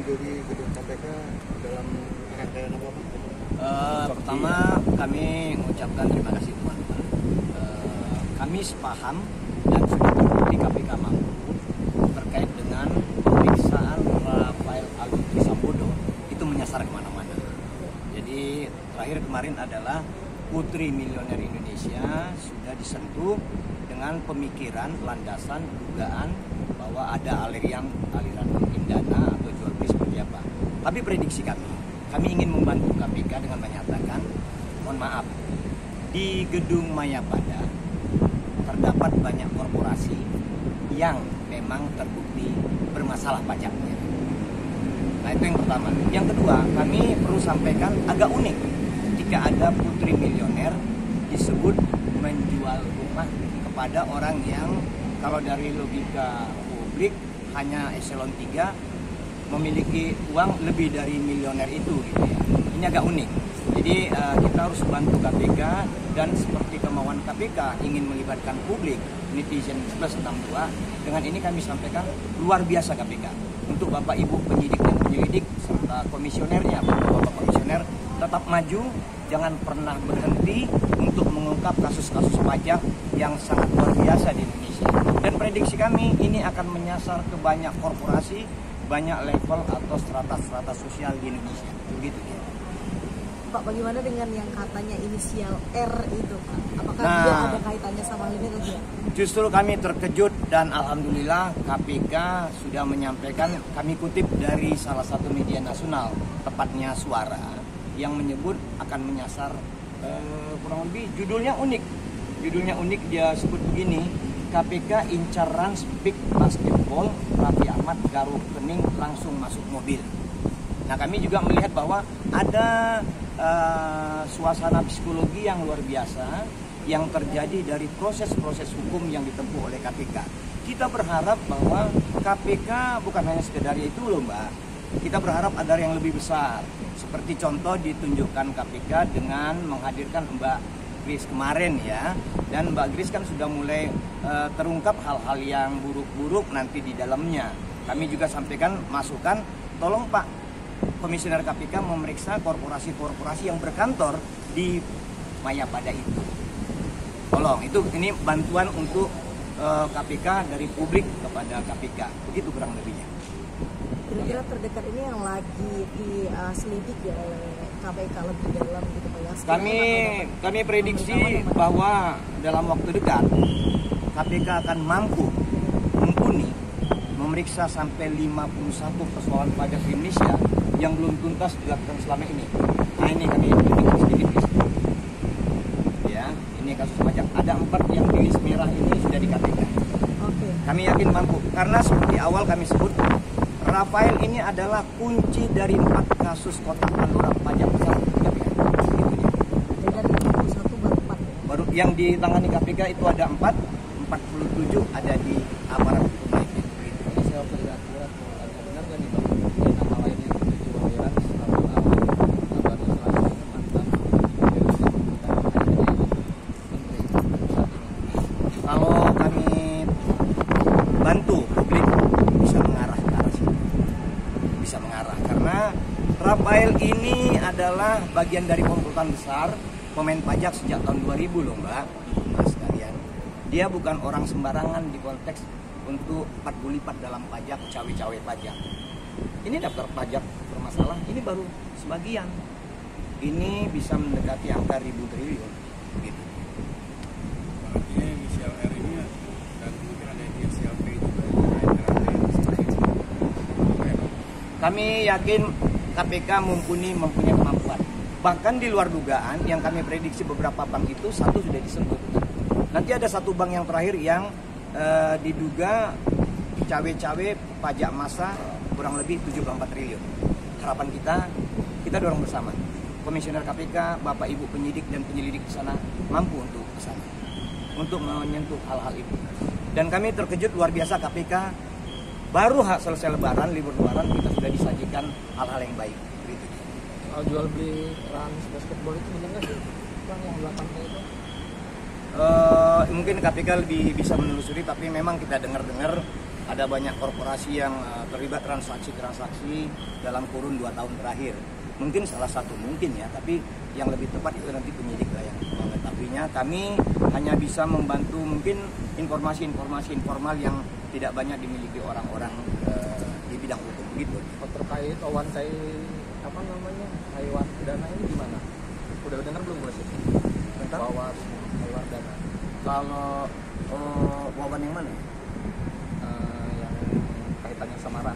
mengunjungi gedung KPK dalam rangkaian apa, Pak? Pertama kami mengucapkan terima kasih teman-teman. Kami sepaham dan sudah terbukti KPK mampu terkait dengan pemeriksaan Rafael Aluntri Sambodo itu menyasar kemana-mana. Jadi terakhir kemarin adalah putri milioner Indonesia sudah disentuh dengan pemikiran landasan dugaan bahwa ada aliran dana atau jual beli seperti apa. Tapi prediksi kami ingin membantu KPK dengan menyatakan, mohon maaf, di gedung Mayapada terdapat banyak korporasi yang memang terbukti bermasalah pajaknya. Nah itu yang pertama. Yang kedua, kami perlu sampaikan agak unik jika ada putri milioner disebut menjual rumah kepada orang yang kalau dari logika publik hanya eselon 3 memiliki uang lebih dari milioner itu gitu ya. Ini agak unik. Jadi kita harus bantu KPK dan seperti kemauan KPK ingin melibatkan publik, netizen plus 62. Dengan ini kami sampaikan luar biasa KPK untuk Bapak Ibu penyidik dan penyelidik serta komisionernya, Bapak komisioner tetap maju, jangan pernah berhenti untuk mengungkap kasus-kasus pajak yang sangat luar biasa di Indonesia. Dan prediksi kami ini akan menyasar ke banyak korporasi, banyak level atau strata-strata sosial di Indonesia. Begitu ya. Pak, bagaimana dengan yang katanya inisial R itu, Pak? Apakah dia ada kaitannya sama hal ini atau tidak? Justru kami terkejut dan alhamdulillah KPK sudah menyampaikan, kami kutip dari salah satu media nasional, tepatnya Suara, yang menyebut akan menyasar kurang lebih judulnya unik, dia sebut begini, KPK incar Rans Big Basketball, Raffi Ahmad garuk kening langsung masuk mobil. Nah kami juga melihat bahwa ada suasana psikologi yang luar biasa yang terjadi dari proses-proses hukum yang ditempuh oleh KPK. Kita berharap bahwa KPK bukan hanya sekedar itu loh Mbak. Kita berharap ada yang lebih besar. Seperti contoh ditunjukkan KPK dengan menghadirkan Mbak Grace kemarin ya. Dan Mbak Grace kan sudah mulai terungkap hal-hal yang buruk-buruk nanti di dalamnya. Kami juga sampaikan masukan, tolong Pak Komisioner KPK memeriksa korporasi-korporasi yang berkantor di Mayapada itu. Tolong, ini bantuan untuk KPK dari publik kepada KPK. Begitu kurang lebihnya. Kira-kira terdekat ini yang lagi diselidiki oleh KPK lebih dalam gitu Pak ya? Kami prediksi bahwa dalam waktu dekat KPK akan mampu mumpuni memeriksa sampai 51 persoalan pajak di Indonesia yang belum tuntas dilakukan selama ini. Nah ini kami tunjukkan sedikit. Ya, ini kasus pajak. Ada 4 yang di list merah ini sudah di KPK. Oke. Kami yakin mampu karena seperti awal kami sebut, Rafael ini adalah kunci dari 4 kasus kotak pandora pajak besar di KPK. Jadi dari 51 baru 4 ya? Baru yang ditangani KPK itu ada 4, 47 ada di aparat hukum lainnya. Ini saya tidak akurat, ada benar nggak nih Bang? Ada nama lain yang dijual aliran selama atau selama mantan Kalau kami bantu publik bisa mengarah ke arah situ, bisa mengarah karena Rafael ini adalah bagian dari komplotan besar pemain pajak sejak tahun 2000 loh Mbak, Mas sekalian. Dia bukan orang sembarangan di konteks untuk 40 lipat dalam pajak, cawe-cawe pajak. Ini daftar pajak bermasalah, ini baru sebagian. Ini bisa mendekati angka ribu triliun. Gitu. Berarti inisial R ini dan mungkin ada inisial P juga. Kami yakin KPK mempunyai kemampuan. Bahkan di luar dugaan yang kami prediksi beberapa bank itu satu sudah disentuh. Nanti ada satu bank yang terakhir yang diduga cawe-cawe pajak massa kurang lebih 74 triliun. Harapan kita dorong bersama. Komisioner KPK, Bapak Ibu penyidik dan penyelidik di sana mampu untuk ke sana, untuk menyentuh hal-hal itu. Dan kami terkejut luar biasa KPK baru selesai lebaran, libur lebaran kita sudah disajikan hal-hal yang baik. Gitu. Kalau jual beli Rans Basketball itu benar nggak sih Bang yang belakangnya itu? Mungkin KPK lebih bisa menelusuri, tapi memang kita dengar-dengar ada banyak korporasi yang terlibat transaksi dalam kurun 2 tahun terakhir. Mungkin salah satu mungkin ya, tapi yang lebih tepat itu nanti penyidik lah yang mengetahuinya. Kami hanya bisa membantu mungkin informasi-informasi informal yang tidak banyak dimiliki orang-orang di bidang hukum gitu. Terkait wawantai apa namanya hewan dana ini gimana? Udah dengar belum bos? Tentang Bahwa hewan dana kalau wawan yang mana? yang kaitannya sama